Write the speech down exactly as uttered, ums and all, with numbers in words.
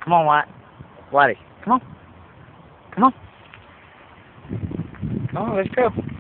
Come on, Wyatt. Whitey, come on. Come on. Come on, let's go.